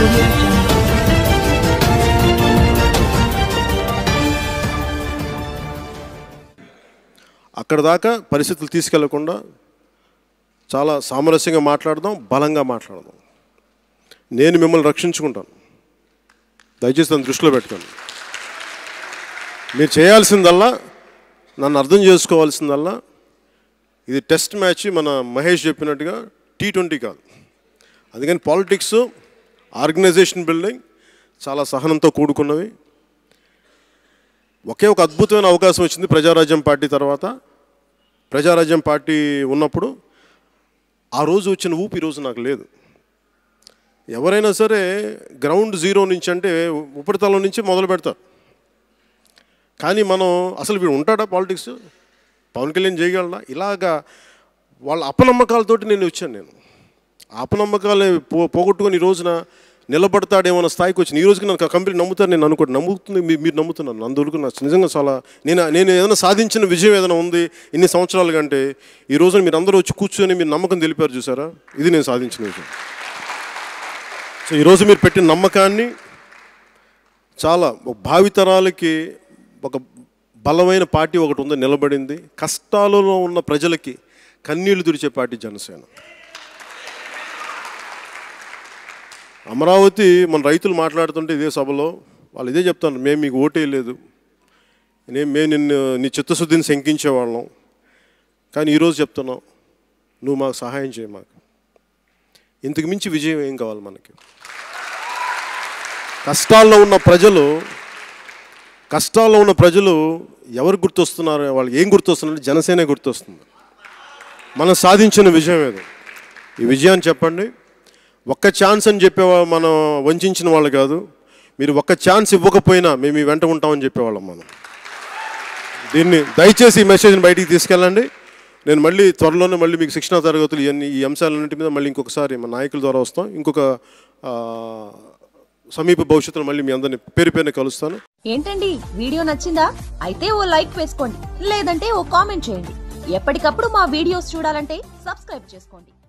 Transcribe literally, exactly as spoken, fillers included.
audio jungle. అక్కడ దాకా పరిస్థితులు తీసుకెళ్లకుండా చాలా సామరస్యంగా మాట్లాడదాం, బలంగా మాట్లాడదాం. నేను మిమ్మల్ని రక్షించుకుంటాను, దయచేసి దాన్ని దృష్టిలో పెట్టుకోండి. మీరు చేయాల్సిందల్లా, నన్ను అర్థం చేసుకోవాల్సిందల్లా, ఇది టెస్ట్ మ్యాచ్. మన మహేష్ చెప్పినట్టుగా టీ ట్వంటీ కాదు. అందుకని పాలిటిక్స్, ఆర్గనైజేషన్ బిల్డింగ్ చాలా సహనంతో కూడుకున్నవి. ఒకే ఒక అద్భుతమైన అవకాశం వచ్చింది ప్రజారాజ్యం పార్టీ తర్వాత. ప్రజారాజ్యం పార్టీ ఉన్నప్పుడు ఆ రోజు వచ్చిన ఊపి ఈరోజు నాకు లేదు. ఎవరైనా సరే గ్రౌండ్ జీరో నుంచి అంటే ఉపరితలం నుంచి మొదలు పెడతారు. కానీ మనం అసలు వీడు ఉంటాడా పాలిటిక్స్, పవన్ కళ్యాణ్ చేయగలడా, ఇలాగా వాళ్ళ అపనమ్మకాలతోటి నేను వచ్చాను. నేను అపనమ్మకాలు పో పోగొట్టుకొని ఈ రోజున నిలబడతాడేమో అన్న స్థాయికి వచ్చింది. ఈ రోజుకి నాకు కంపెనీ నమ్ముతారు, నేను అనుకోండి, నమ్ముతుంది మీరు నమ్ముతున్నాను. అందువరకు నాకు నిజంగా చాలా నేను నేను ఏదైనా సాధించిన విజయం ఏదైనా ఉంది ఇన్ని సంవత్సరాలు కంటే, ఈ రోజున మీరు అందరూ వచ్చి కూర్చొని మీరు నమ్మకం తెలిపారు చూసారా, ఇది నేను సాధించిన విజయం. సో ఈరోజు మీరు పెట్టిన నమ్మకాన్ని చాలా భావితరాలకి ఒక బలమైన పార్టీ ఒకటి ఉందని నిలబడింది. కష్టాలలో ఉన్న ప్రజలకి కన్నీళ్లు తుడిచే పార్టీ జనసేన. అమరావతి మన రైతులు మాట్లాడుతుంటే ఇదే సభలో వాళ్ళు ఇదే చెప్తాను, మేము మీకు ఓటేయలేదు, నేను మేము నిన్ను నీ చిత్తశుద్ధిని శంకించేవాళ్ళం, కానీ ఈరోజు చెప్తున్నావు నువ్వు మాకు సహాయం చేయ, మాకు ఇంతకు మించి విజయం ఏం కావాలి మనకి. కష్టాల్లో ఉన్న ప్రజలు కష్టాల్లో ఉన్న ప్రజలు ఎవరు గుర్తొస్తున్నారు, వాళ్ళు ఏం గుర్తొస్తున్నారు, జనసేనే గుర్తొస్తుంది. మనం సాధించిన విజయం ఏదో, ఈ విజయాన్ని చెప్పండి. ఒక్క ఛాన్స్ అని చెప్పేవా మనం వంచిన వాళ్ళు కాదు, మీరు ఒక్క ఛాన్స్ ఇవ్వకపోయినా మేము ఈ వెంట ఉంటామని చెప్పేవాళ్ళం మనం. దీన్ని దయచేసి ఈ మెసేజ్ని బయటికి తీసుకెళ్ళండి. నేను మళ్ళీ త్వరలోనే మళ్ళీ మీకు శిక్షణా తరగతులు ఇవన్నీ ఈ అంశాలన్నింటి మీద మళ్ళీ ఇంకొకసారి మా నాయకుల ద్వారా వస్తాం. ఇంకొక సమీప భవిష్యత్తులో మళ్ళీ మీ అందరినీ పేరు పేరుని కలుస్తాను. ఏంటండి వీడియో నచ్చిందా? అయితే ఓ లైక్ వేసుకోండి, లేదంటే ఓ కామెంట్ చేయండి. ఎప్పటికప్పుడు మా వీడియోస్ చూడాలంటే సబ్స్క్రైబ్ చేసుకోండి.